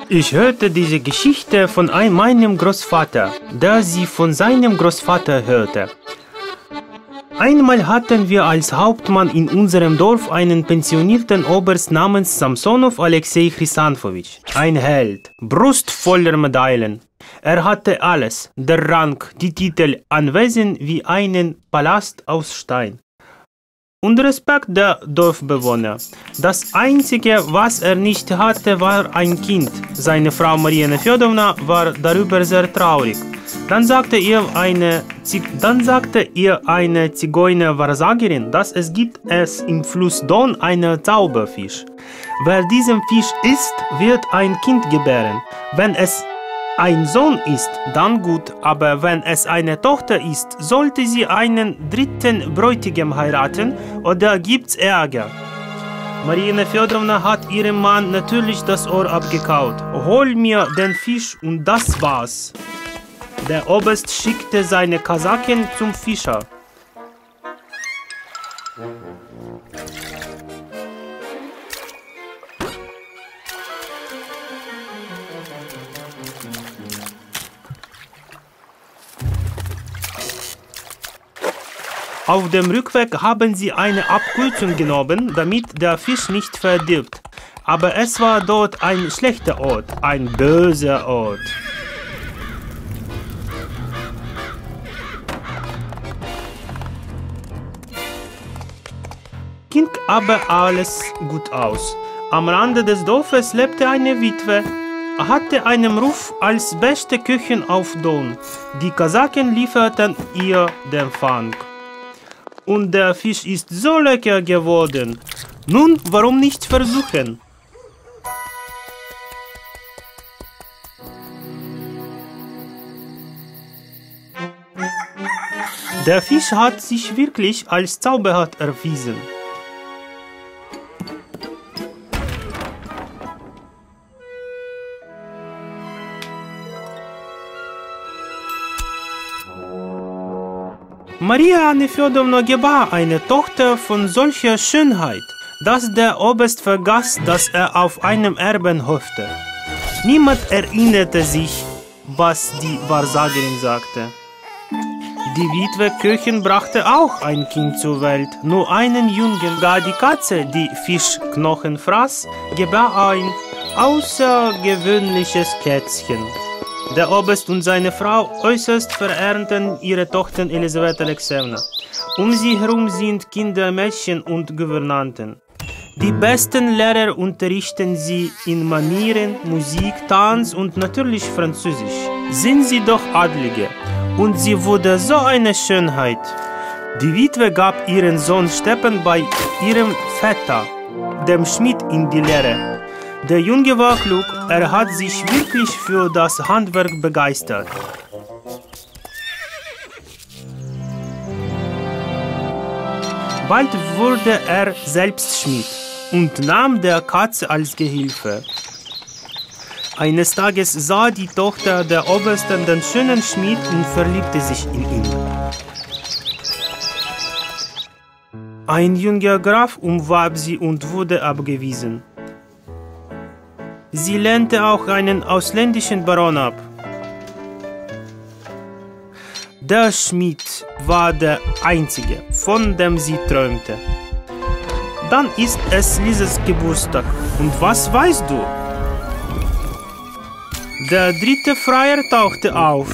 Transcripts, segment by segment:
Ich hörte diese Geschichte von meinem Großvater, der sie von seinem Großvater hörte. Einmal hatten wir als Hauptmann in unserem Dorf einen pensionierten Oberst namens Samsonow Alexei Chrysanthowitsch. Ein Held, Brust voller Medaillen. Er hatte alles, der Rang, die Titel, Anwesen wie einen Palast aus Stein. Und Respekt der Dorfbewohner. Das Einzige, was er nicht hatte, war ein Kind. Seine Frau Maria Nefjodowna war darüber sehr traurig. Dann sagte ihr eine Zigeuner-Wahrsagerin, dass es im Fluss Don einen Zauberfisch. Wer diesen Fisch isst, wird ein Kind gebären. Wenn es ein Sohn ist, dann gut, aber wenn es eine Tochter ist, sollte sie einen dritten Bräutigam heiraten oder gibt's Ärger. Marina Fjodorowna hat ihrem Mann natürlich das Ohr abgekaut. Hol mir den Fisch und das war's. Der Oberst schickte seine Kasaken zum Fischer. Auf dem Rückweg haben sie eine Abkürzung genommen, damit der Fisch nicht verdirbt. Aber es war dort ein schlechter Ort, ein böser Ort. Ging aber alles gut aus. Am Rande des Dorfes lebte eine Witwe, hatte einen Ruf als beste Köchin auf Don. Die Kasaken lieferten ihr den Fang. Und der Fisch ist so lecker geworden. Nun, warum nicht versuchen? Der Fisch hat sich wirklich als zauberhaft erwiesen. Maria Nefjodowna gebar eine Tochter von solcher Schönheit, dass der Oberst vergaß, dass er auf einem Erben hoffte. Niemand erinnerte sich, was die Wahrsagerin sagte. Die Witwe Köchin brachte auch ein Kind zur Welt, nur einen Jungen. Gar die Katze, die Fischknochen fraß, gebar ein außergewöhnliches Kätzchen. Der Oberst und seine Frau äußerst verehrten ihre Tochter Elisabeth Alexejewna. Um sie herum sind Kinder, Mädchen und Gouvernanten. Die besten Lehrer unterrichten sie in Manieren, Musik, Tanz und natürlich Französisch. Sind sie doch Adlige. Und sie wurde so eine Schönheit. Die Witwe gab ihren Sohn Stepan bei ihrem Vetter, dem Schmied, in die Lehre. Der Junge war klug, er hat sich wirklich für das Handwerk begeistert. Bald wurde er selbst Schmied und nahm der Katze als Gehilfe. Eines Tages sah die Tochter der Obersten den schönen Schmied und verliebte sich in ihn. Ein junger Graf umwarb sie und wurde abgewiesen. Sie lehnte auch einen ausländischen Baron ab. Der Schmied war der Einzige, von dem sie träumte. Dann ist es Lises Geburtstag. Und was weißt du? Der dritte Freier tauchte auf.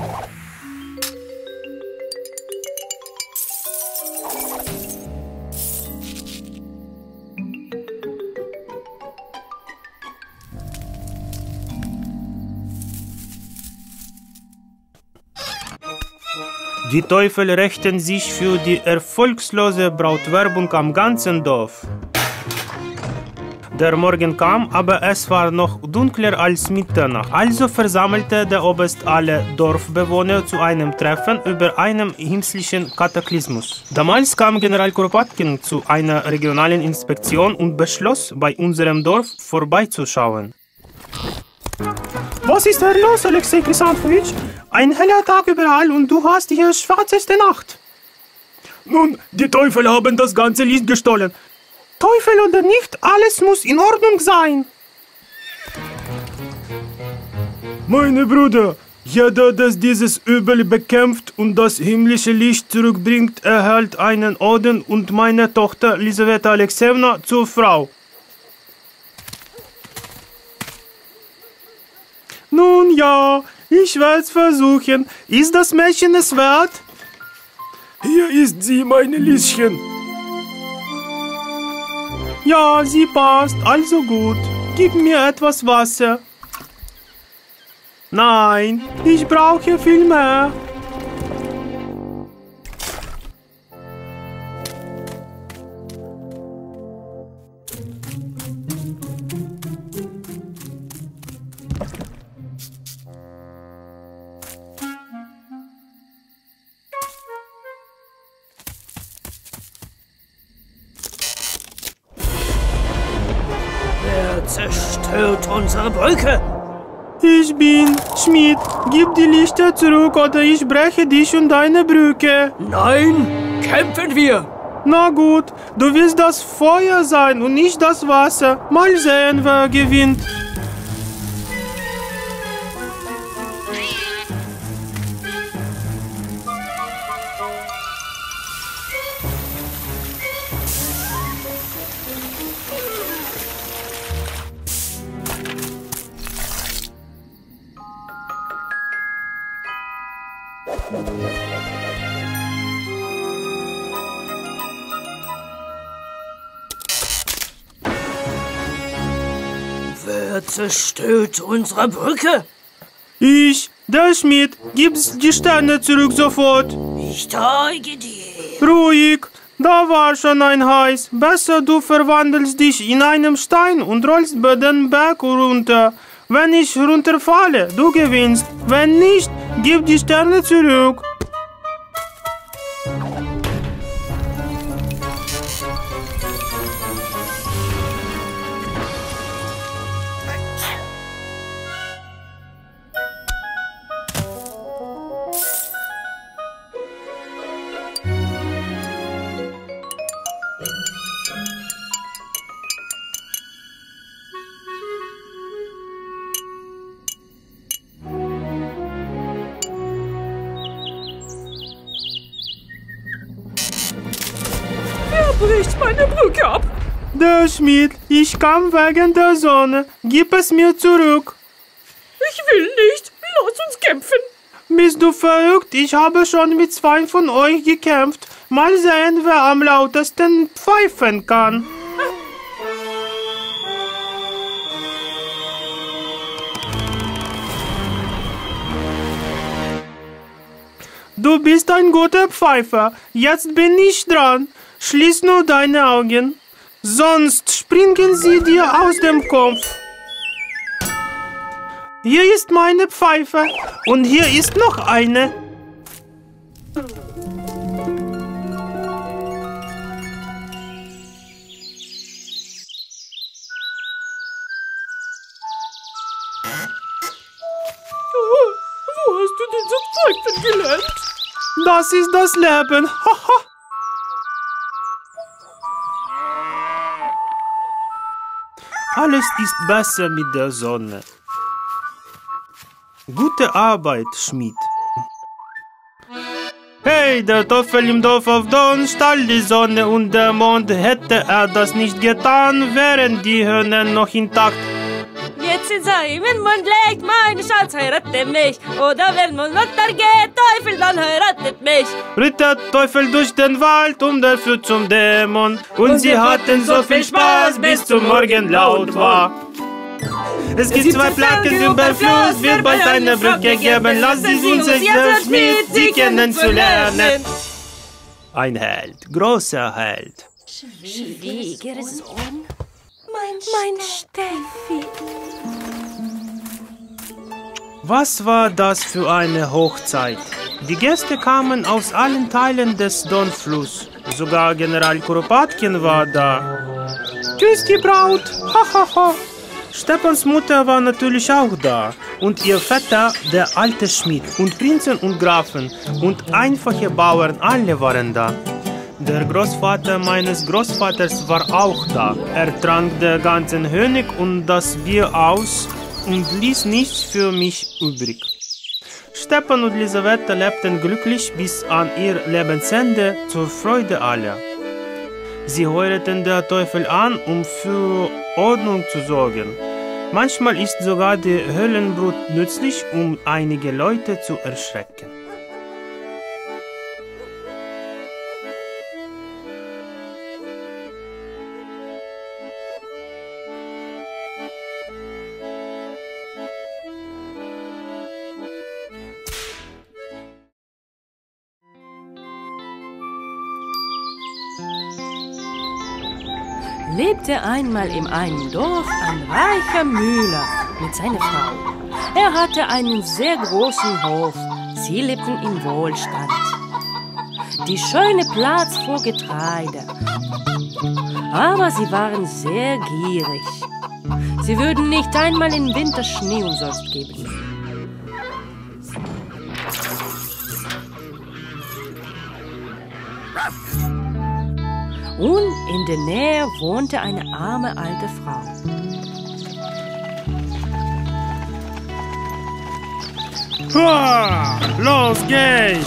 Die Teufel rächten sich für die erfolgslose Brautwerbung am ganzen Dorf. Der Morgen kam, aber es war noch dunkler als Mitternacht. Also versammelte der Oberst alle Dorfbewohner zu einem Treffen über einen himmlischen Kataklysmus. Damals kam General Kuropatkin zu einer regionalen Inspektion und beschloss, bei unserem Dorf vorbeizuschauen. Was ist hier los, Alexei Chrysanthowitsch? Ein heller Tag überall und du hast hier schwarzeste Nacht. Nun, die Teufel haben das ganze Licht gestohlen. Teufel oder nicht, alles muss in Ordnung sein. Meine Brüder, jeder, der dieses Übel bekämpft und das himmlische Licht zurückbringt, erhält einen Orden und meine Tochter Lisaweta Alexejewna zur Frau. Nun ja, ich werde es versuchen. Ist das Mädchen es wert? Hier ist sie, meine Lieschen. Ja, sie passt, also gut. Gib mir etwas Wasser. Nein, ich brauche viel mehr. Zerstört unsere Brücke! Ich bin Schmidt. Gib die Lichter zurück oder ich breche dich und deine Brücke. Nein, kämpfen wir! Na gut, du willst das Feuer sein und nicht das Wasser. Mal sehen, wer gewinnt. Wer zerstört unsere Brücke? Ich, der Schmidt, gib's die Sterne zurück sofort. Ich zeige dir. Ruhig, da war schon ein Heiß. Besser du verwandelst dich in einen Stein und rollst bei den Berg runter. Wenn ich runterfalle, du gewinnst. Wenn nicht, gib die Sterne zurück. Bricht meine Brücke ab. Der Schmied, ich kam wegen der Sonne. Gib es mir zurück. Ich will nicht. Lass uns kämpfen. Bist du verrückt? Ich habe schon mit 2 von euch gekämpft. Mal sehen, wer am lautesten pfeifen kann. Du bist ein guter Pfeifer. Jetzt bin ich dran. Schließ nur deine Augen, sonst springen sie dir aus dem Kopf. Hier ist meine Pfeife und hier ist noch eine. Wo hast du diese Pfeifen gelernt? Das ist das Leben. Haha. Alles ist besser mit der Sonne. Gute Arbeit, Schmied. Hey, der Teufel im Dorf auf Don stahl die Sonne und der Mond. Hätte er das nicht getan, wären die Hörner noch intakt. Jetzt in seinem Mund legt, meine Schatz, heirate mich. Oder wenn man runtergeht, Teufel, dann heiratet mich. Ritt der Teufel durch den Wald, dafür zum Dämon. Und sie hatten so viel Spaß, bis zum Morgen laut war. Es gibt zwei Planken über Fluss, wird bald eine Brücke geben. Lasst uns jetzt mit sie kennenzulernen. Ein Held, großer Held. Schwiegersohn, mein Steffi. Was war das für eine Hochzeit? Die Gäste kamen aus allen Teilen des Donfluss. Sogar General Kuropatkin war da. Tschüss, die Braut! Hahaha! Stepans Mutter war natürlich auch da. Und ihr Vetter, der alte Schmied. Und Prinzen und Grafen. Und einfache Bauern, alle waren da. Der Großvater meines Großvaters war auch da. Er trank den ganzen Honig und das Bier aus und ließ nichts für mich übrig. Stepan und Lisaweta lebten glücklich bis an ihr Lebensende zur Freude aller. Sie heuerten den Teufel an, um für Ordnung zu sorgen. Manchmal ist sogar die Höllenbrut nützlich, um einige Leute zu erschrecken. Lebte einmal in einem Dorf ein reicher Müller mit seiner Frau. Er hatte einen sehr großen Hof. Sie lebten in Wohlstand. Die schöne Platz vor Getreide. Aber sie waren sehr gierig. Sie würden nicht einmal im Winter Schnee umsonst geben. Und in der Nähe wohnte eine arme alte Frau. Hua! Los geht's!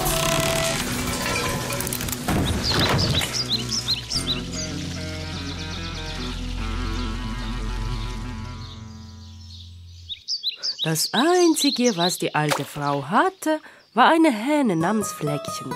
Das Einzige, was die alte Frau hatte, war eine Hähne namens Fleckchen.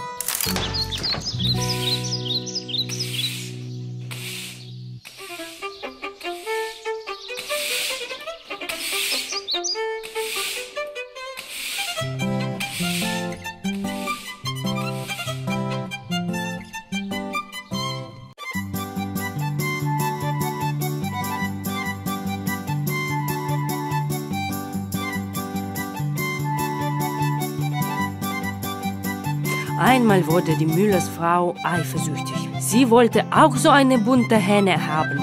Einmal wurde die Müllersfrau eifersüchtig. Sie wollte auch so eine bunte Hähne haben.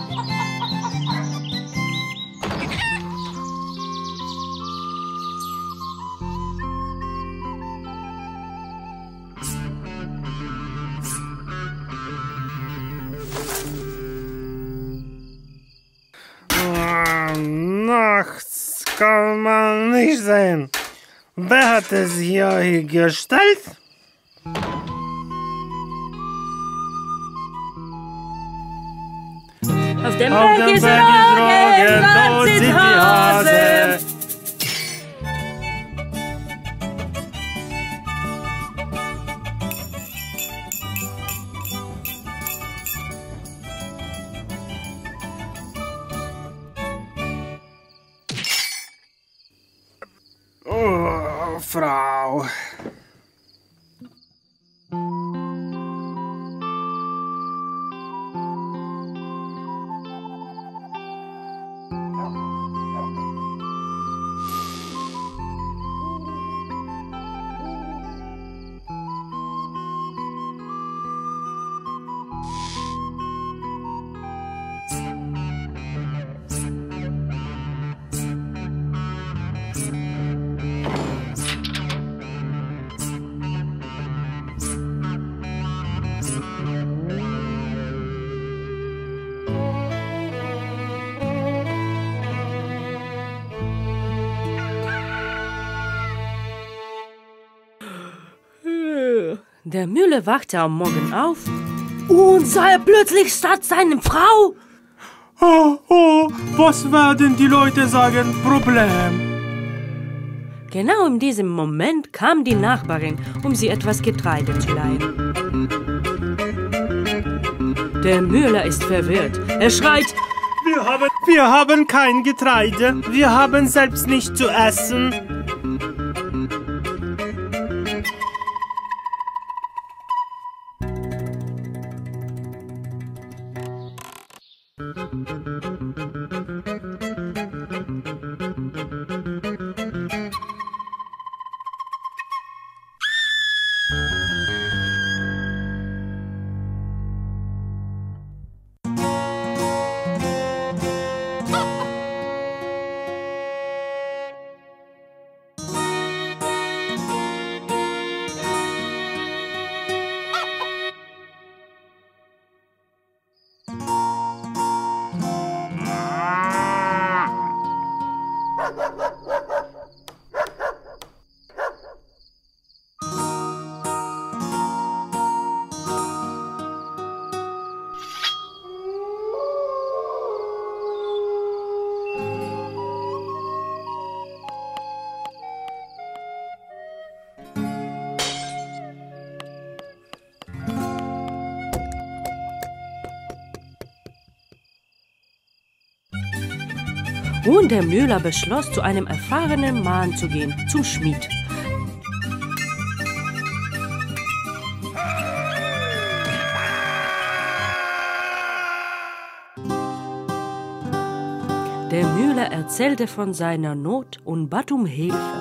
Nachts kann man nicht sehen. Wer hat es hier gestellt? Auf dem Berg ist Rogen, dort sitzt die Hase. Oh, Frau. Der Müller wachte am Morgen auf und sah er plötzlich statt seiner Frau Oh, was werden die Leute sagen? Problem. Genau in diesem Moment kam die Nachbarin, um sie etwas Getreide zu leihen. Der Müller ist verwirrt. Er schreit: Wir haben kein Getreide. Wir haben selbst nicht zu essen. Und der Müller beschloss, zu einem erfahrenen Mann zu gehen, zum Schmied. Der Müller erzählte von seiner Not und bat um Hilfe.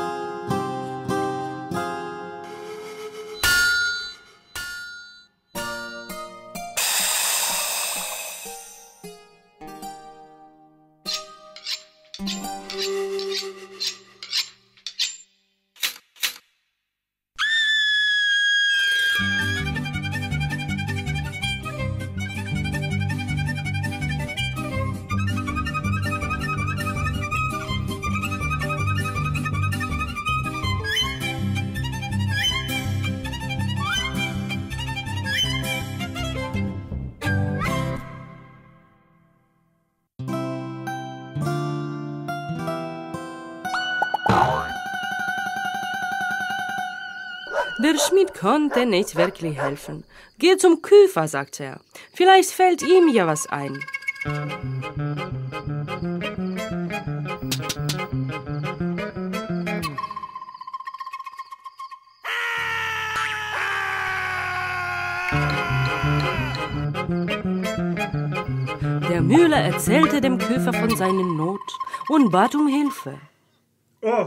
Der Schmied konnte nicht wirklich helfen. Geh zum Küfer, sagte er. Vielleicht fällt ihm ja was ein. Der Müller erzählte dem Küfer von seiner Not und bat um Hilfe. Oh.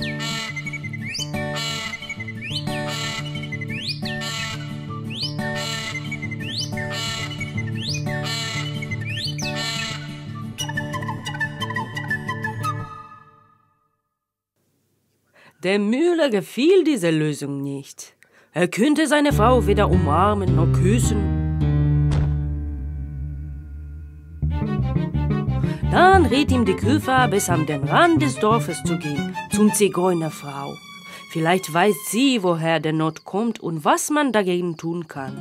Dem Müller gefiel diese Lösung nicht. Er könnte seine Frau weder umarmen noch küssen. Dann riet ihm die Küfer, bis an den Rand des Dorfes zu gehen, zum Zigeunerfrau. Vielleicht weiß sie, woher der Not kommt und was man dagegen tun kann.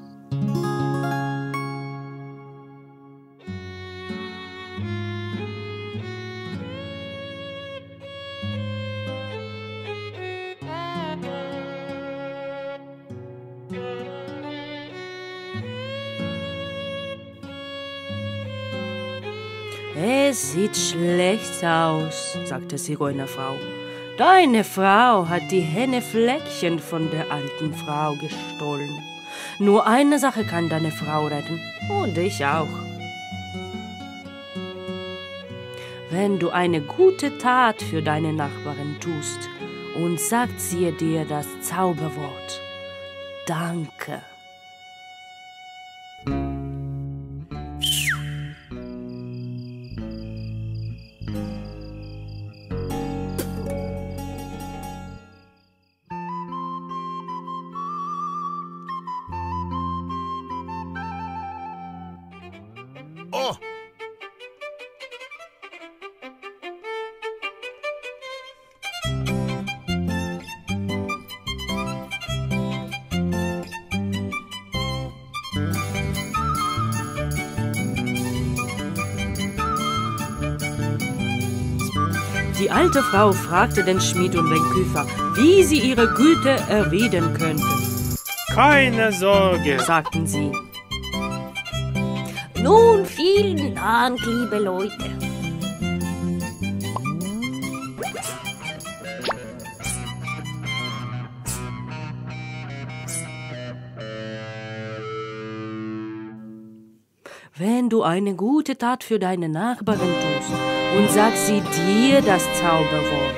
Es sieht schlecht aus, sagte die Zigeunerfrau. Deine Frau hat die Hennefleckchen von der alten Frau gestohlen. Nur eine Sache kann deine Frau retten, und ich auch. Wenn du eine gute Tat für deine Nachbarin tust und sagt sie dir das Zauberwort: Danke. Oh! Die alte Frau fragte den Schmied und den Küfer, wie sie ihre Güte erwidern könnten. Keine Sorge, Sagten sie. Nun, vielen Dank, liebe Leute. Wenn du eine gute Tat für deine Nachbarin tust und sagt sie dir das Zauberwort.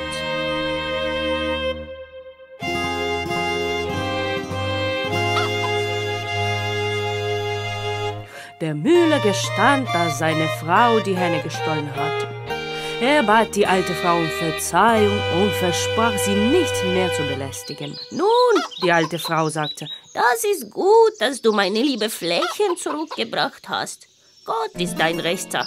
Der Müller gestand, dass seine Frau die Henne gestohlen hatte. Er bat die alte Frau um Verzeihung und versprach, sie nicht mehr zu belästigen. Nun, Die alte Frau sagte, das ist gut, dass du meine liebe Fläschchen zurückgebracht hast. Gott ist dein Rechter.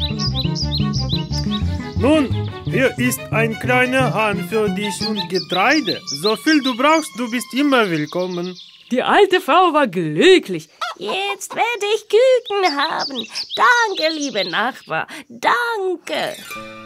nun, hier ist ein kleiner Hahn für dich und Getreide. So viel du brauchst, du bist immer willkommen. die alte Frau war glücklich. Jetzt werde ich Küken haben. Danke, liebe Nachbar. Danke.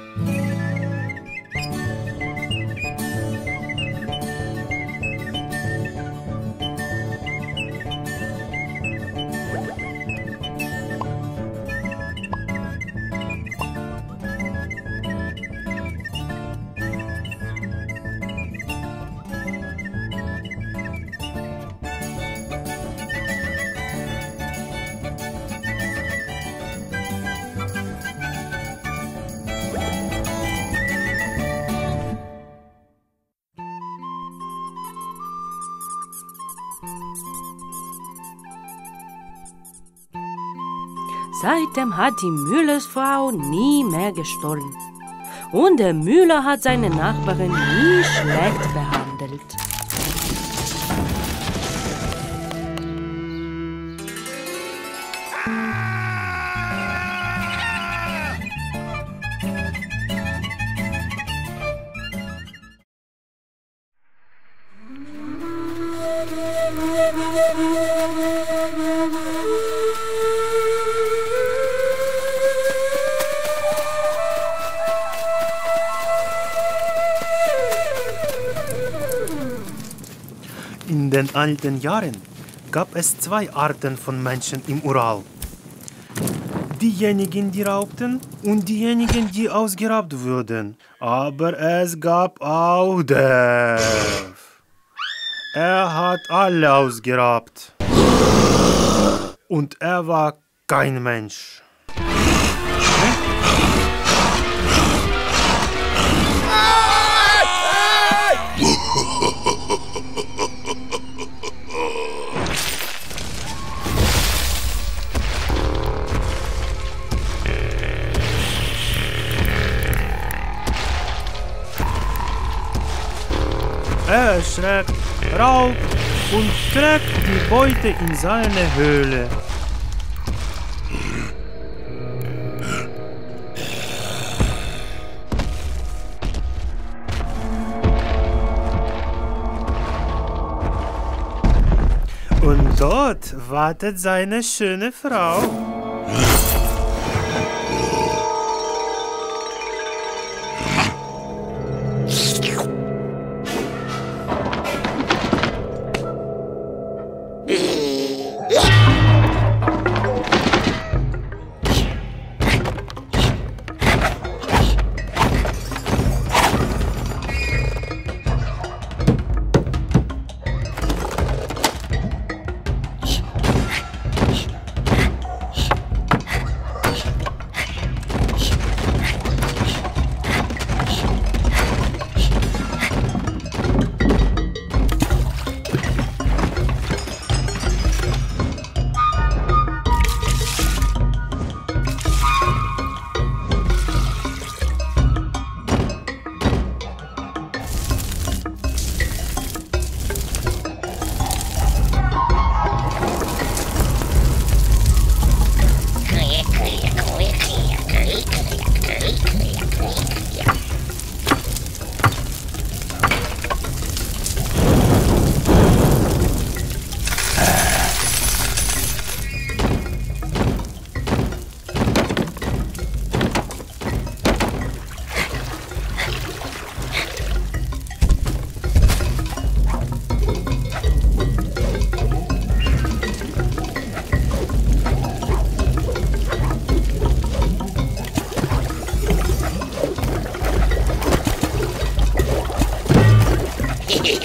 Seitdem hat die Müllersfrau nie mehr gestohlen. Und der Müller hat seine Nachbarin nie schlecht behandelt. In den alten Jahren gab es zwei Arten von Menschen im Ural. Diejenigen, die raubten und diejenigen, die ausgeraubt wurden. Aber es gab auch Dave. Er hat alle ausgeraubt. Und er war kein Mensch. Er erschreckt, raubt und trägt die Beute in seine Höhle. Und dort wartet seine schöne Frau.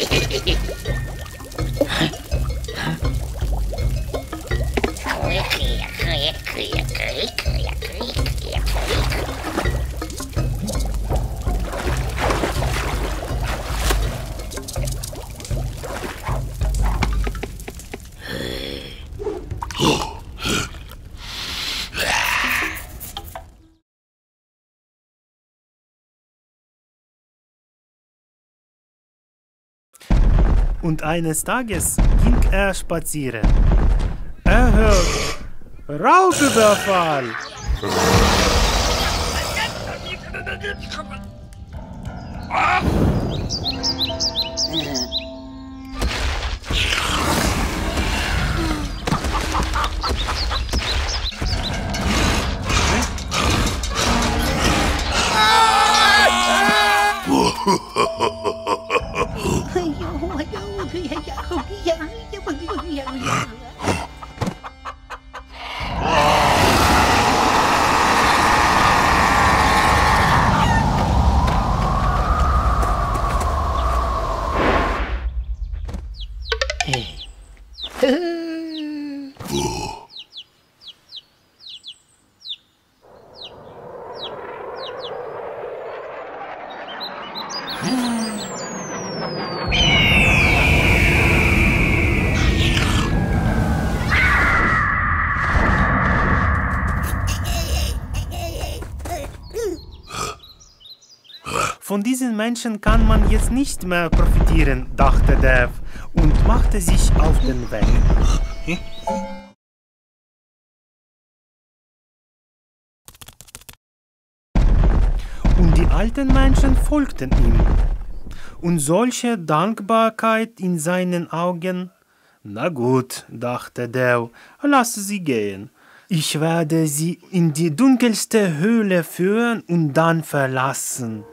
Und eines Tages ging er spazieren. Er hört Raubüberfall. Von diesen Menschen kann man jetzt nicht mehr profitieren, dachte Dave und machte sich auf den Weg. Und die alten Menschen folgten ihm. Und solche Dankbarkeit in seinen Augen. Na gut, dachte Dave, lass sie gehen. Ich werde sie in die dunkelste Höhle führen und dann verlassen.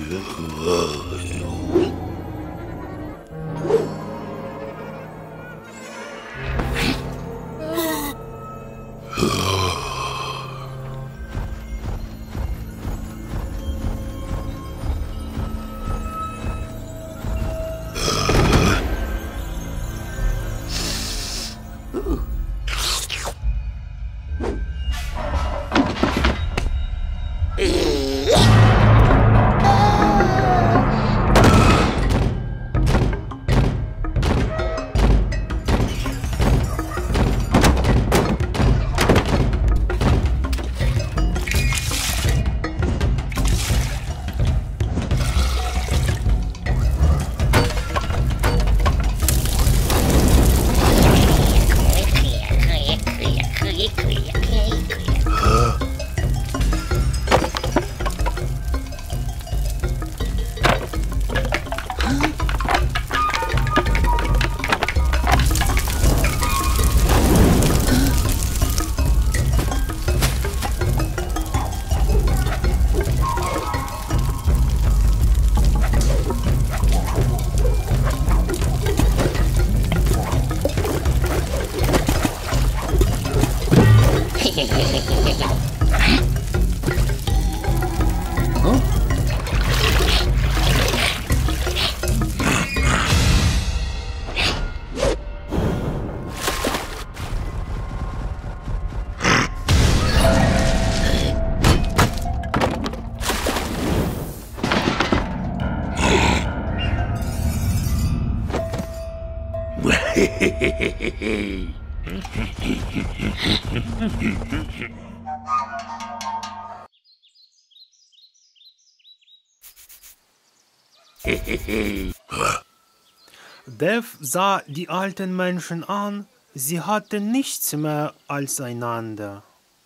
Dev sah die alten Menschen an, sie hatten nichts mehr als einander.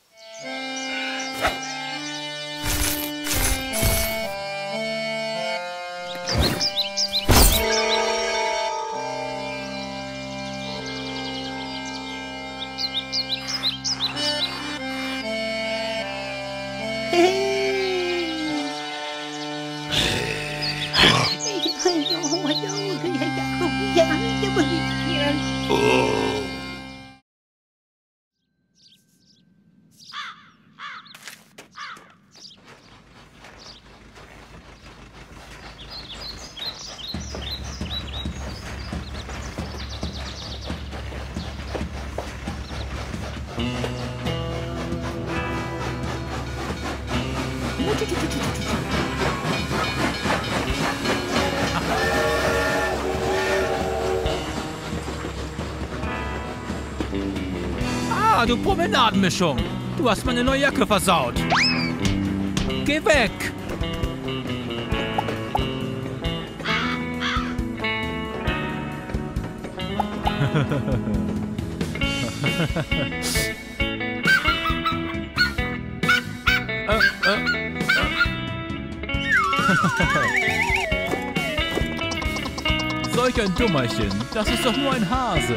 Ah, du Promenadenmischung. Du hast meine neue Jacke versaut. Geh weg. Solch ein Dummerchen. Das ist doch nur ein Hase.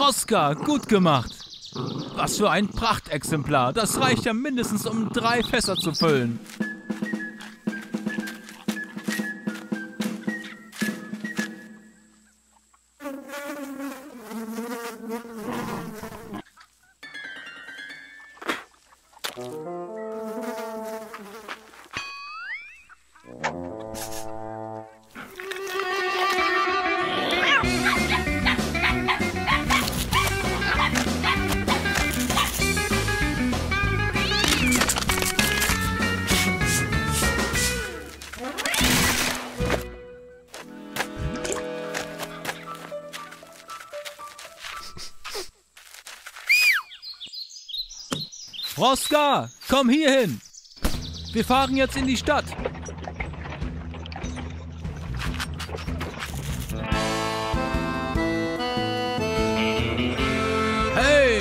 Roska, gut gemacht. Was für ein Prachtexemplar. Das reicht ja mindestens, um 3 Fässer zu füllen. Roska, komm hier hin. Wir fahren jetzt in die Stadt. Hey!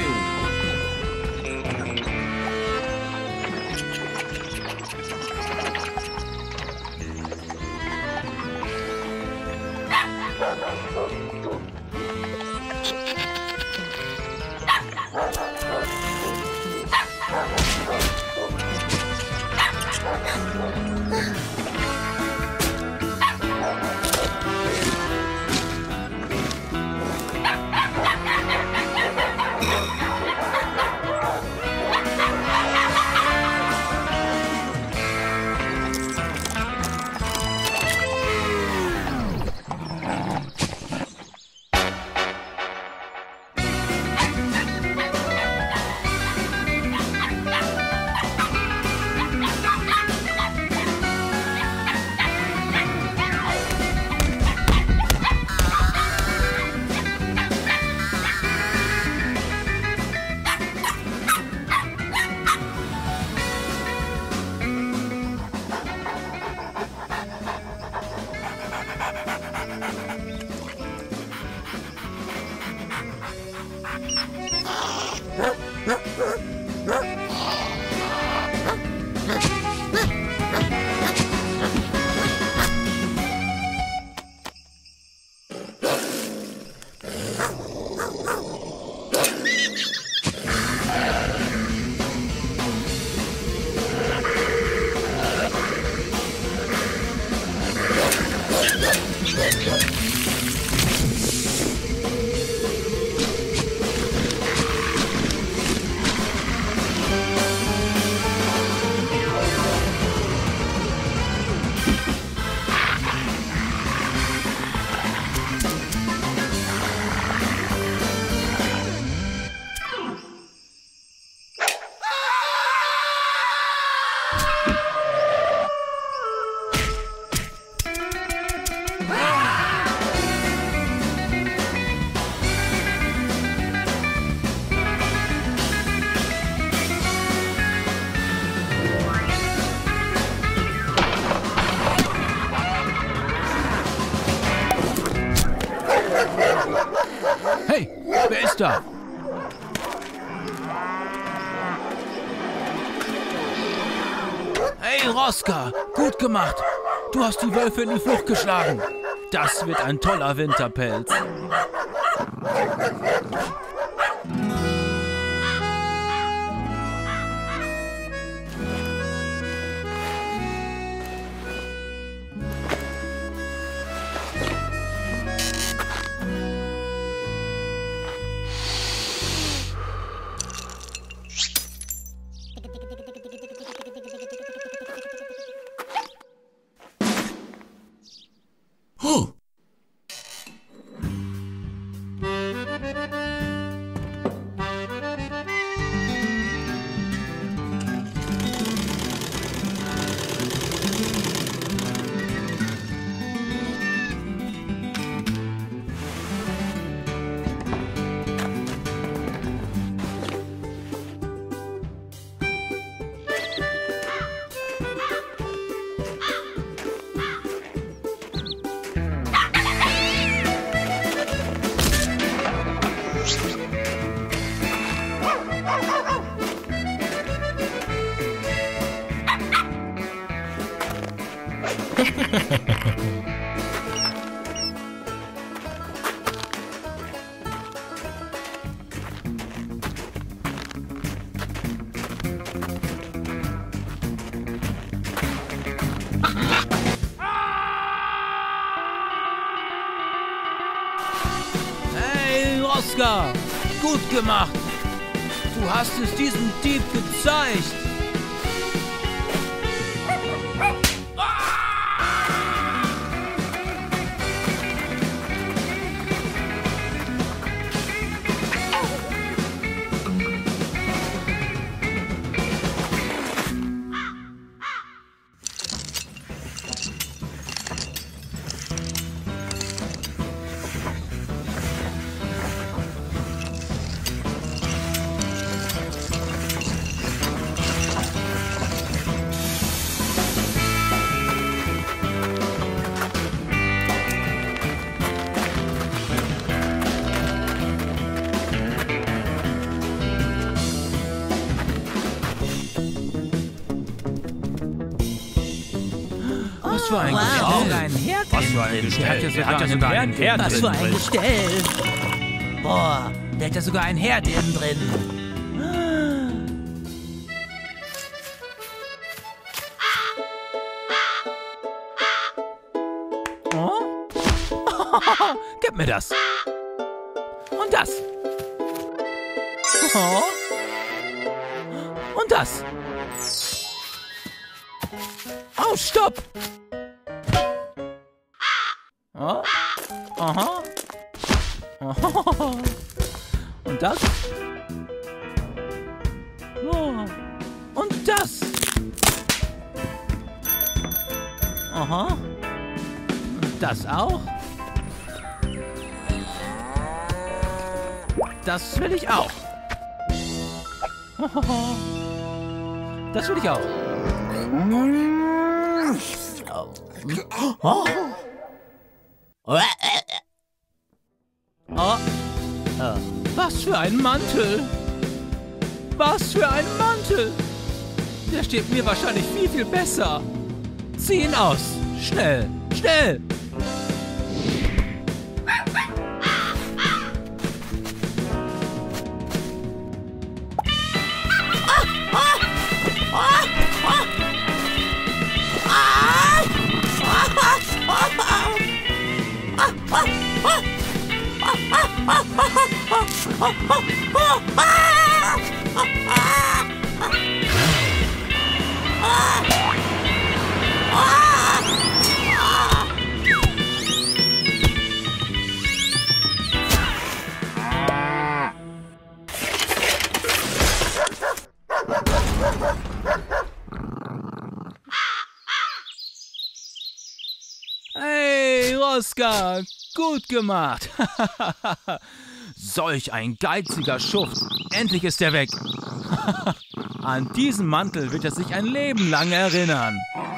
Hey, wer ist da? Hey, Roska, gut gemacht. Du hast die Wölfe in die Flucht geschlagen. Das wird ein toller Winterpelz. Oskar! Gut gemacht! Du hast es diesem Dieb gezeigt! Was für ein Gestell. Der hat ja sogar einen Herd Was drin. für ein Gestell. Boah, der hat ja sogar einen Herd innen drin. Oh? Gib mir das. Und das. Oh. Und das. Oh, stopp! Oh. Aha. Oh. Und das? Oh. Und das? Aha. Und das auch? Das will ich auch. Das will ich auch. Oh. Oh. Was für ein Mantel! Was für ein Mantel! Der steht mir wahrscheinlich viel, viel besser. Zieh ihn aus. Schnell, schnell! Hey, Oskar, gut gemacht. Solch ein geiziger Schuft. Endlich ist er weg. An diesen Mantel wird er sich ein Leben lang erinnern.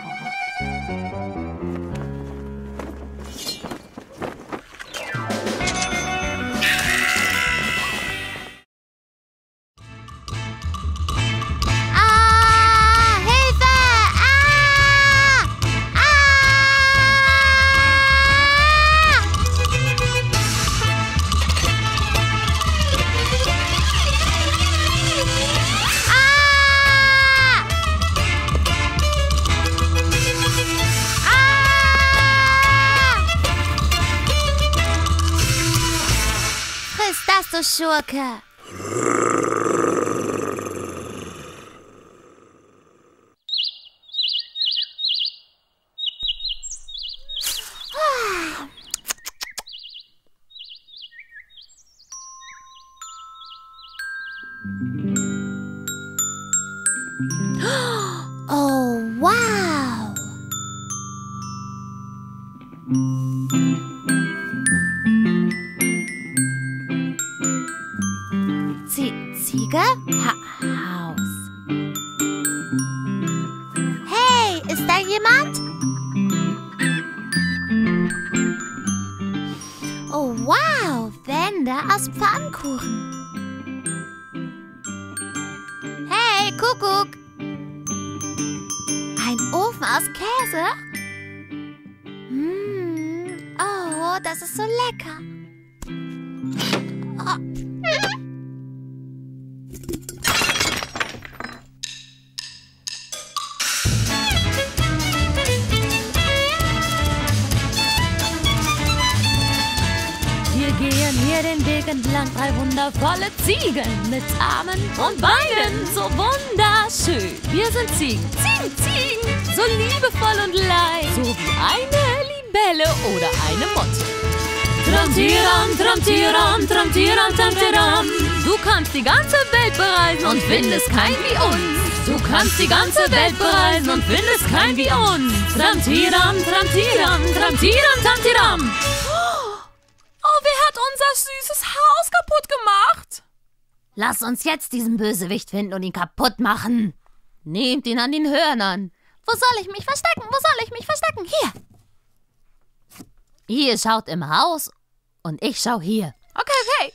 Du Schurke! Oh, wow! Ziege? Haus. Hey, ist da jemand? Oh, wow, Wände aus Pfannkuchen. Hey, Kuckuck. Ein Ofen aus Käse? Oh, das ist so lecker. Oh. Wir gehen hier den Weg entlang 3 wundervolle Ziegen mit Armen und Beinen so wunderschön. Wir sind Ziegen, Ziegen, so liebevoll und leicht, so wie eine Libelle oder eine Motte. Tram-tiram, tram-tiram, tram-tiram, tram-tiram. Du kannst die ganze Welt bereisen und findest kein wie uns. Du kannst die ganze Welt bereisen und findest kein wie uns. Tram-tiram, tram-tiram, tram-tiram, tram-tiram. Oh, wer hat unser süßes Haus kaputt gemacht? Lass uns jetzt diesen Bösewicht finden und ihn kaputt machen. Nehmt ihn an den Hörnern. Wo soll ich mich verstecken? Wo soll ich mich verstecken? Hier. Ihr schaut im Haus und ich schau hier. Okay.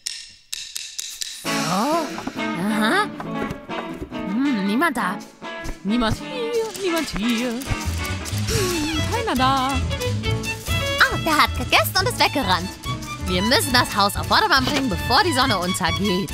Oh, aha. Niemand da. Niemand hier. Keiner da. Oh, der hat gegessen und ist weggerannt. Wir müssen das Haus auf Vordermann bringen, bevor die Sonne untergeht.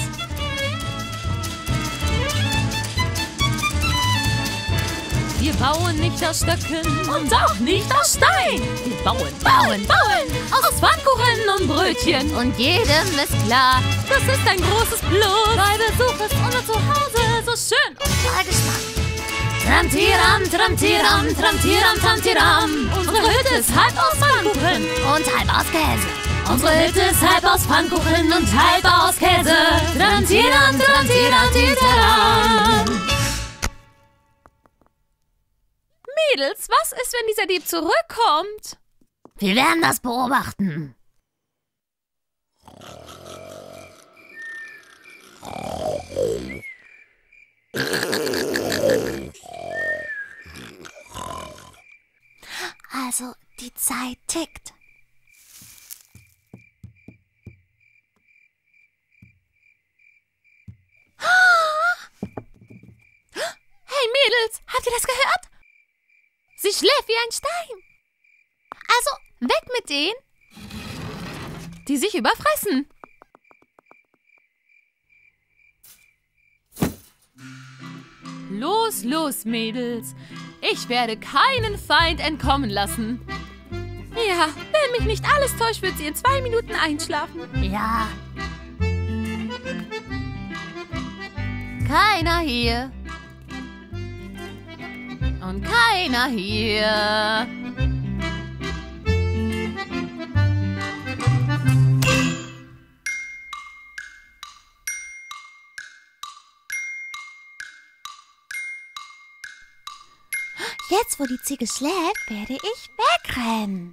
Wir bauen nicht aus Stöcken und auch nicht aus Stein. Wir bauen aus Pfannkuchen und Brötchen. Und jedem ist klar, das ist ein großes Plus. Bei Besuch ist unser Zuhause so schön und voll gespannt. Tram-tiram, tram-tiram, tram-tiram, tram-tiram. Unsere Hütte ist halb aus Pfannkuchen Und halb aus Käse. Unsere Hütte ist halb aus Pfannkuchen und halb aus Käse. Tram-tiram, tram-tiram, tram-tiram. Mädels, was ist, wenn dieser Dieb zurückkommt? Wir werden das beobachten. Also, die Zeit tickt. Hey Mädels, habt ihr das gehört? Sie schläft wie ein Stein. Also, weg mit denen. Die sich überfressen. Los, los, Mädels. Ich werde keinen Feind entkommen lassen. Ja, wenn mich nicht alles täuscht, wird sie in 2 Minuten einschlafen. Ja. Keiner hier. Und keiner hier. Jetzt, wo die Ziege schläft, werde ich wegrennen.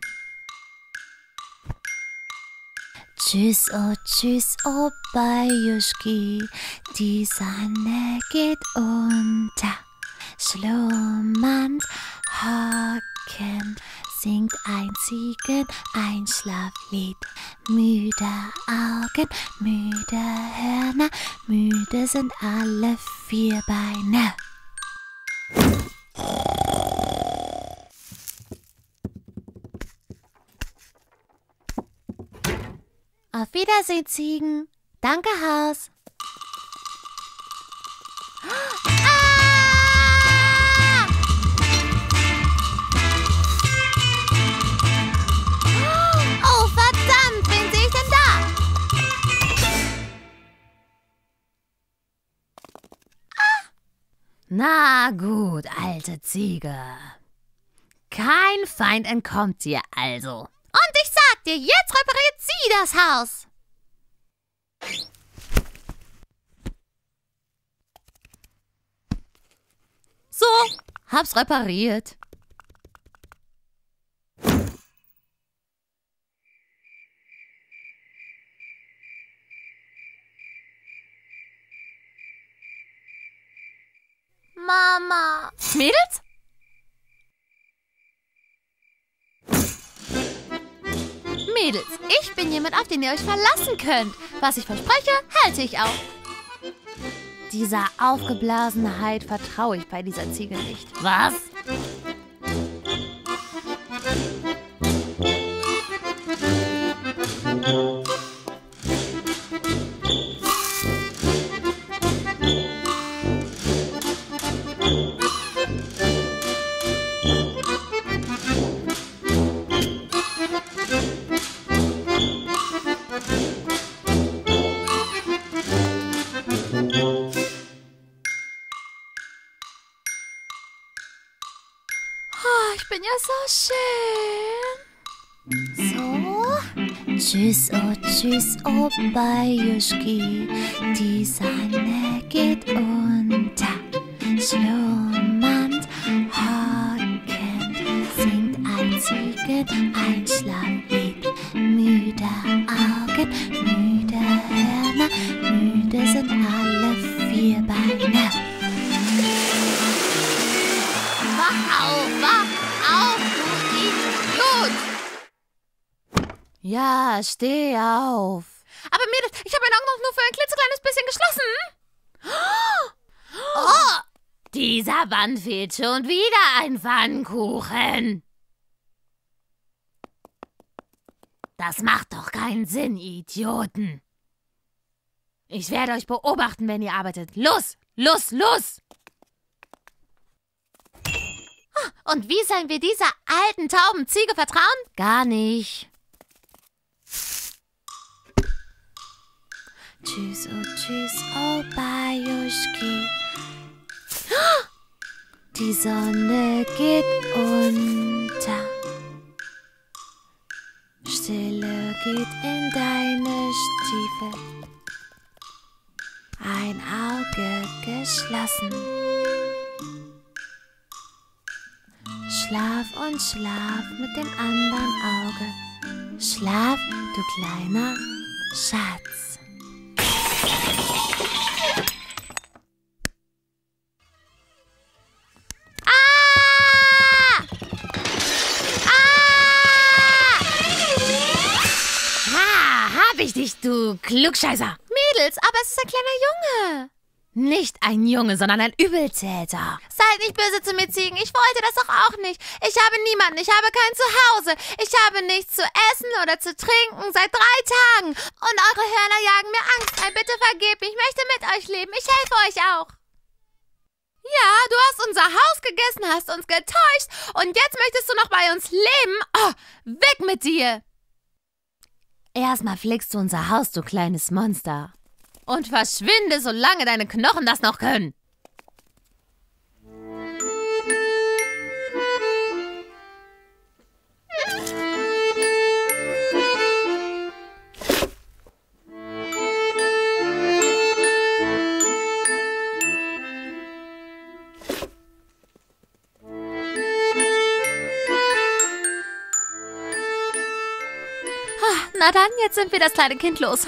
Tschüss, oh Bajuschki, die Sonne geht unter. Schlummernd hocken, singt ein Ziegen-Einschlaflied. Müde Augen, müde Hörner, müde sind alle 4 Beine. Auf Wiedersehen, Ziegen. Danke, Haus. Oh, verdammt, wen sehe ich denn da? Na gut, alte Ziege. Kein Feind entkommt dir also. Und ich sag dir, jetzt repariert sie das Haus. So, hab's repariert. Mama. Mädels? Mädels, ich bin jemand, auf den ihr euch verlassen könnt. Was ich verspreche, halte ich auch. Dieser Aufgeblasenheit vertraue ich bei dieser Ziege nicht. Was? ist so schön. So. Tschüss, oh Bajuschki, die Sonne geht unter. Schlummernd, hockend, singt ein Ziegen, Einschlaflied. Müde Augen, müde Hörner, müde sind alle Vierbeine. Wach auf, du Idiot! Ja, steh auf. Aber Mädels, ich habe meine Augen noch nur für ein klitzekleines bisschen geschlossen. Oh, dieser Wand fehlt schon wieder ein Pfannkuchen. Das macht doch keinen Sinn, Idioten. Ich werde euch beobachten, wenn ihr arbeitet. Los, los, los! Und wie sollen wir dieser alten, tauben Ziege vertrauen? Gar nicht. Tschüss, oh Bajuschki. Die Sonne geht unter. Stille geht in deine Stiefel. Ein Auge geschlossen. Schlaf und schlaf mit dem anderen Auge. Schlaf, du kleiner Schatz. Du Klugscheißer. Mädels, aber es ist ein kleiner Junge. Nicht ein Junge, sondern ein Übeltäter. Seid nicht böse zu mir, Ziegen. Ich wollte das doch auch nicht. Ich habe niemanden. Ich habe kein Zuhause. Ich habe nichts zu essen oder zu trinken seit 3 Tagen. Und eure Hörner jagen mir Angst ein. Bitte vergebt mich. Ich möchte mit euch leben. Ich helfe euch auch. Ja, du hast unser Haus gegessen, hast uns getäuscht. Und jetzt möchtest du noch bei uns leben? Oh, weg mit dir. Erstmal flickst du unser Haus, du kleines Monster. Und verschwinde, solange deine Knochen das noch können. Na dann, jetzt sind wir das kleine Kind los, hä?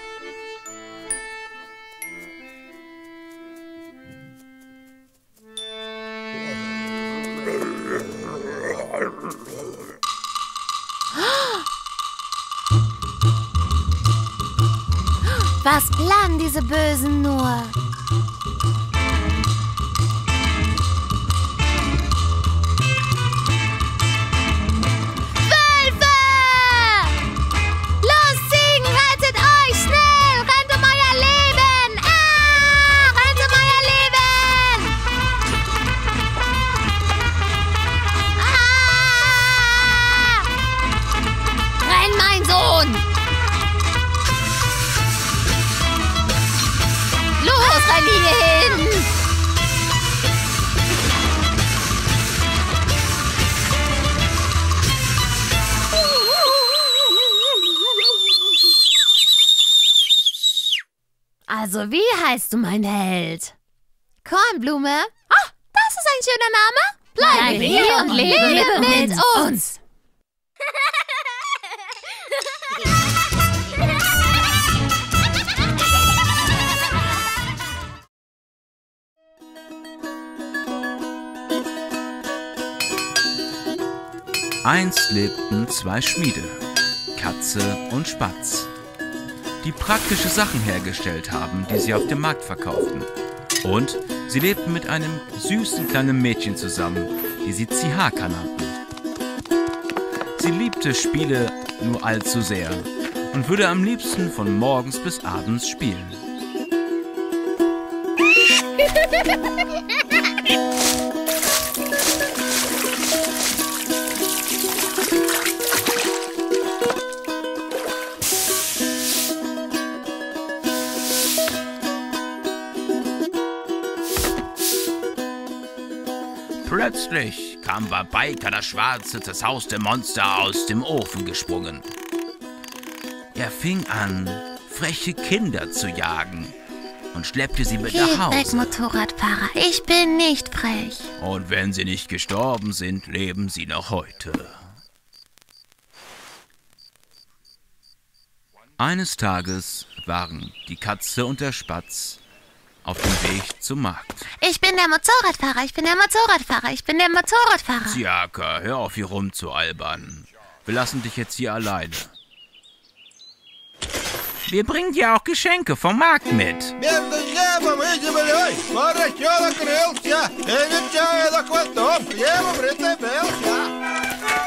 Was planen diese Bösen nur? Also, wie heißt du, mein Held? Kornblume? Ah, das ist ein schöner Name. Bleibe hier und lebe mit uns. Einst lebten 2 Schmiede, Katze und Spatz, die praktische Sachen hergestellt haben, die sie auf dem Markt verkauften. Und sie lebten mit einem süßen kleinen Mädchen zusammen, die sie Zihaka nannten. Sie liebte Spiele nur allzu sehr und würde am liebsten von morgens bis abends spielen. Plötzlich kam Babaika, das Schwarze, das Haus der Monster, aus dem Ofen gesprungen. Er fing an, freche Kinder zu jagen und schleppte sie mit nach Geht weg, Hause. Motorradfahrer. Ich bin nicht frech. Und wenn sie nicht gestorben sind, leben sie noch heute. Eines Tages waren die Katze und der Spatz auf dem Weg zum Markt. Ich bin der Motorradfahrer. Ich bin der Motorradfahrer. Ich bin der Motorradfahrer. Siaka, hör auf hier rumzualbern. Wir lassen dich jetzt hier alleine. Wir bringen dir auch Geschenke vom Markt mit. Между небом и землей поросенок крылся, и нечаянно хвостом к небу прицепился.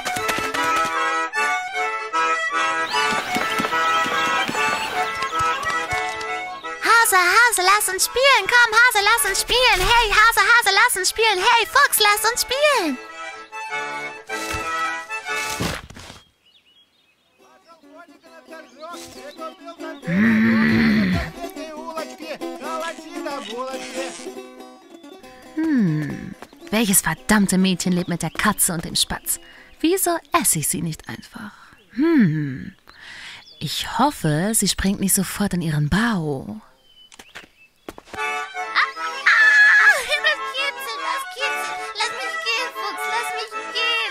Hase, lass uns spielen. Komm, Hase, lass uns spielen. Hey, Hase, lass uns spielen. Hey, Fuchs, lass uns spielen. Welches verdammte Mädchen lebt mit der Katze und dem Spatz? Wieso esse ich sie nicht einfach? Ich hoffe, sie springt nicht sofort in ihren Bau. Das kitzelt. Lass mich gehen, Fuchs, lass mich gehen.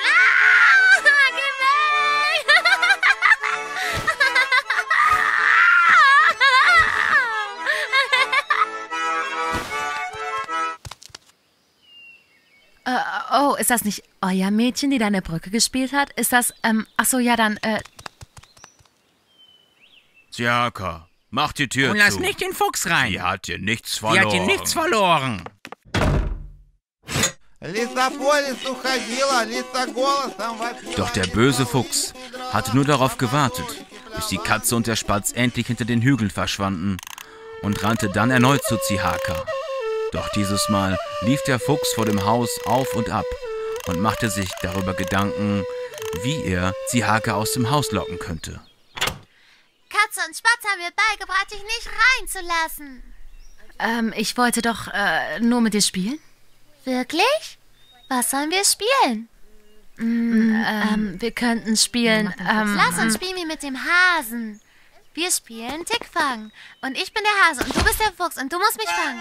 Geh weg. Oh, ist das nicht euer Mädchen, die da an der Brücke gespielt hat? Ist das, ach so, ja dann, Siaka, mach die Tür Und zu. lass nicht den Fuchs rein. Die hat dir nichts Die verloren. hat dir nichts verloren. Лиса по лесу ходила, лиса голосом вопила. Doch der böse Fuchs hatte nur darauf gewartet, bis die Katze und der Spatz endlich hinter den Hügeln verschwanden und rannte dann erneut zu Zihaka. Doch dieses Mal lief der Fuchs vor dem Haus auf und ab und machte sich darüber Gedanken, wie er Zihaka aus dem Haus locken könnte. Katze und Spatz haben mir beigebracht, dich nicht reinzulassen. Ich wollte doch nur mit dir spielen. Wirklich? Was sollen wir spielen? Wir könnten spielen. Lass uns spielen wie mit dem Hasen. Wir spielen Tickfang. Und ich bin der Hase und du bist der Fuchs und du musst mich fangen.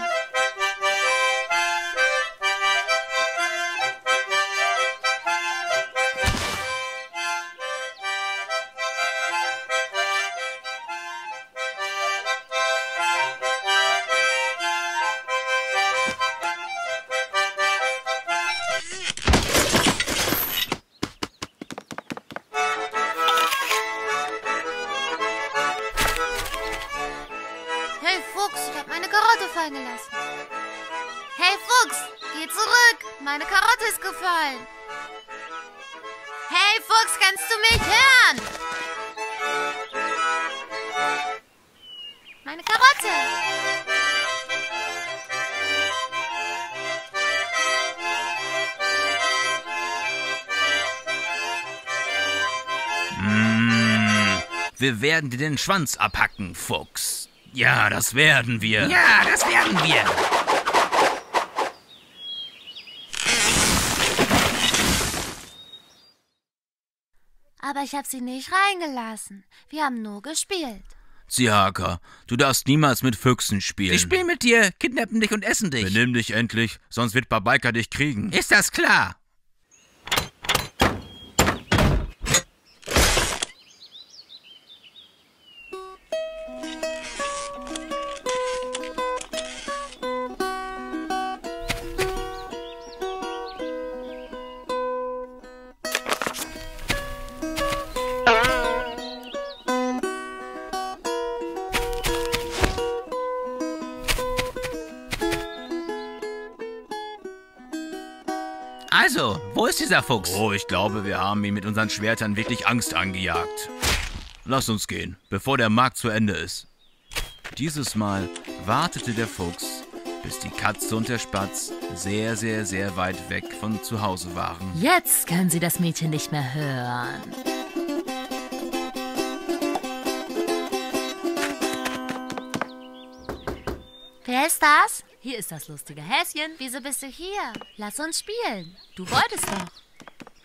Hey Fuchs, ich habe meine Karotte fallen gelassen. Hey Fuchs, geh zurück. Meine Karotte ist gefallen. Hey Fuchs, kannst du mich hören? Meine Karotte. Wir werden dir den Schwanz abhacken, Fuchs. Ja, das werden wir. Ja, das werden wir. Aber ich habe sie nicht reingelassen. Wir haben nur gespielt. Zihaka, du darfst niemals mit Füchsen spielen. Die spielen mit dir, kidnappen dich und essen dich. Benimm dich endlich, sonst wird Babaika dich kriegen. Ist das klar? Also, wo ist dieser Fuchs? Oh, ich glaube, wir haben ihm mit unseren Schwertern wirklich Angst angejagt. Lass uns gehen, bevor der Markt zu Ende ist. Dieses Mal wartete der Fuchs, bis die Katze und der Spatz sehr, sehr, sehr weit weg von zu Hause waren. Jetzt können Sie das Mädchen nicht mehr hören. Wer ist das? Hier ist das lustige Häschen. Wieso bist du hier? Lass uns spielen. Du wolltest doch.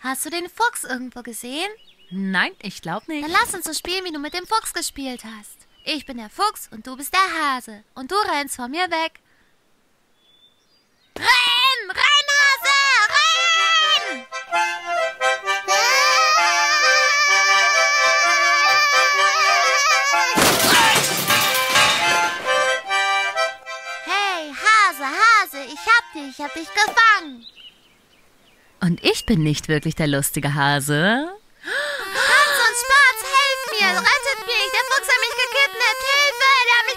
Hast du den Fuchs irgendwo gesehen? Nein, ich glaube nicht. Dann lass uns so spielen, wie du mit dem Fuchs gespielt hast. Ich bin der Fuchs und du bist der Hase. Und du rennst von mir weg. Renn! Renn, Hase! Renn! Hey, Hase, ich hab dich gefangen. Und ich bin nicht wirklich der lustige Hase. Hans und Spatz, helft mir! Rettet mich! Der Fuchs hat mich gekidnappt! Hilfe! Der hat mich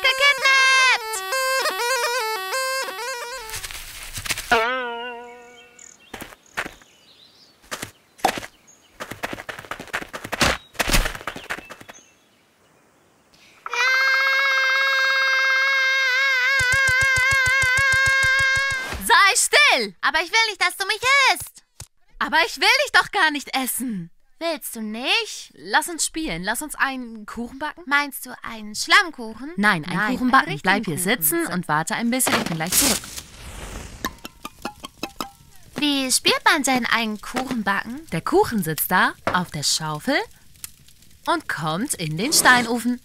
gekidnappt! Sei still! Aber ich will nicht, dass du mich isst! Aber ich will dich doch gar nicht essen. Willst du nicht? Lass uns spielen. Lass uns einen Kuchen backen. Meinst du einen Schlammkuchen? Nein, einen Kuchen backen. einen Bleib hier richtigen sitzen Kuchen. und warte ein bisschen. Ich bin gleich zurück. Wie spielt man denn einen Kuchen backen? Der Kuchen sitzt da auf der Schaufel und kommt in den Steinofen.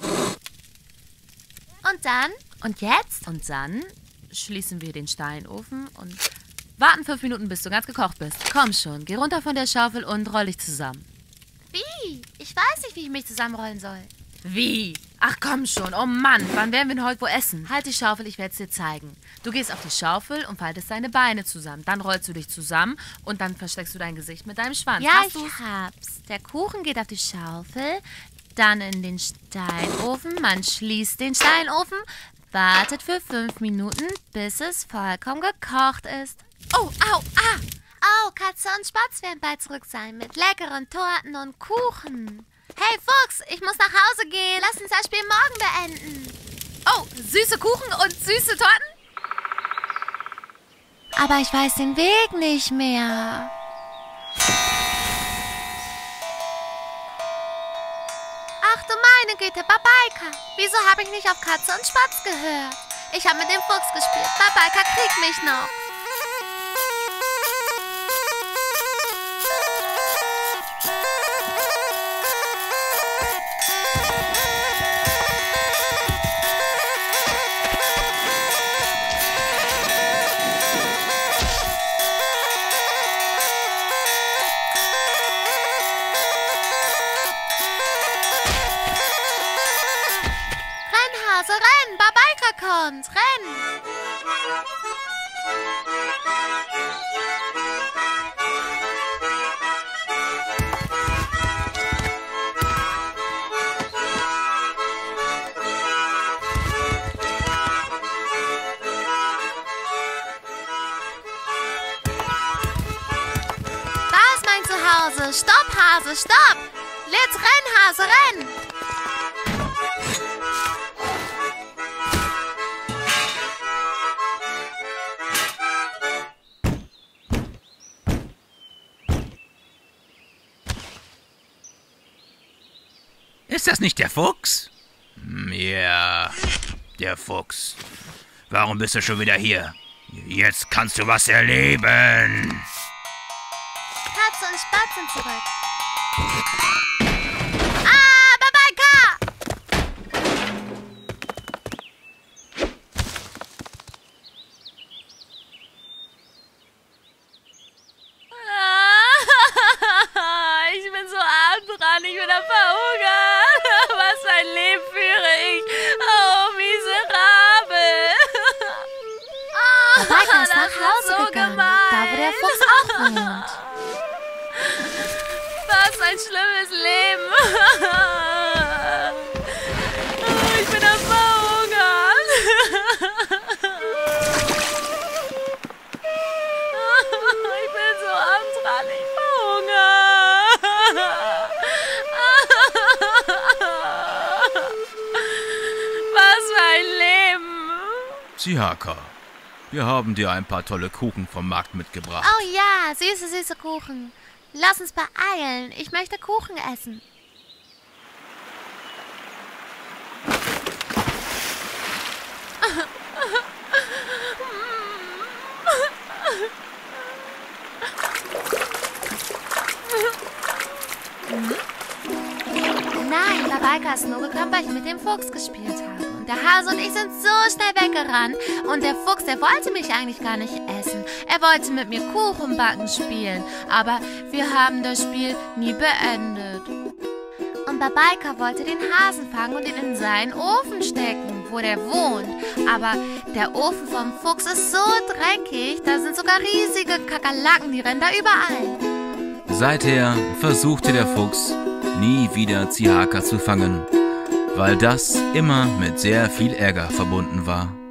Und dann? Und jetzt? Und dann schließen wir den Steinofen und warten 5 Minuten, bis du ganz gekocht bist. Komm schon, geh runter von der Schaufel und roll dich zusammen. Wie? Ich weiß nicht, wie ich mich zusammenrollen soll. Wie? Ach komm schon, oh Mann, wann werden wir denn heute wo essen? Halt die Schaufel, ich werde es dir zeigen. Du gehst auf die Schaufel und faltest deine Beine zusammen. Dann rollst du dich zusammen und dann versteckst du dein Gesicht mit deinem Schwanz. Ja, Hast ich du's? hab's. Der Kuchen geht auf die Schaufel, dann in den Steinofen. Man schließt den Steinofen, wartet für 5 Minuten, bis es vollkommen gekocht ist. Oh, au, ah! Oh, Katze und Spatz werden bald zurück sein mit leckeren Torten und Kuchen. Hey, Fuchs, ich muss nach Hause gehen. Lass uns das Spiel morgen beenden. Oh, süße Kuchen und süße Torten? Aber ich weiß den Weg nicht mehr. Ach du meine Güte, Babaika. Wieso habe ich nicht auf Katze und Spatz gehört? Ich habe mit dem Fuchs gespielt. Babaika kriegt mich noch. Hase, renn! Babaika kommt! Renn! Da ist mein Zuhause! Stopp, Hase, stopp! Jetzt renn, Hase, renn! Ist das nicht der Fuchs? Ja, der Fuchs. Warum bist du schon wieder hier? Jetzt kannst du was erleben. Katze und Spatz sind zurück. Ah, Babaika! Ich bin so arm dran, ich bin am Verhungern. Was für ein Leben führe ich. Oh, miserabel. Babaika ist nach das Hause so gegangen, gemein. da wo der Fuchs auch wohnt. Was ein schlimmes Leben. Ich bin am Verhungern. Ich bin so arm dran, ich verhungere. Was für ein Leben. Chihaka, wir haben dir ein paar tolle Kuchen vom Markt mitgebracht. Oh ja, süße, süße Kuchen. Lass uns beeilen. Ich möchte Kuchen essen. Nein, Babaika ist nur gekommen, weil ich mit dem Fuchs gespielt habe. Und der Hase und ich sind so schnell weggerannt. Und der Fuchs, der wollte mich eigentlich gar nicht essen. Er wollte mit mir Kuchenbacken spielen. Aber wir haben das Spiel nie beendet. Und Babaika wollte den Hasen fangen und ihn in seinen Ofen stecken, wo der wohnt. Aber der Ofen vom Fuchs ist so dreckig, da sind sogar riesige Kakerlaken, die rennen da überall. Seither versuchte der Fuchs, nie wieder Zihaka zu fangen, weil das immer mit sehr viel Ärger verbunden war.